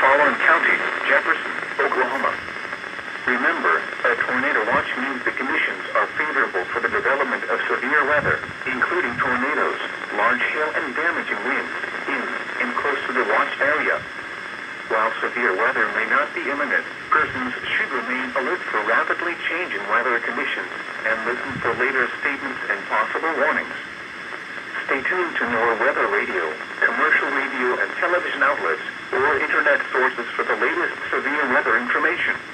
Fallon County, Jefferson, Oklahoma. Remember, a tornado watch means the conditions are favorable for the development of severe weather, including tornadoes, large hail and damaging winds, in and close to the watch area. While severe weather may not be imminent, persons should remain alert for rapidly changing weather conditions and listen for later statements and possible warnings. Stay tuned to NOAA weather radio, commercial radio and television outlets, or internet sources for the latest severe weather information.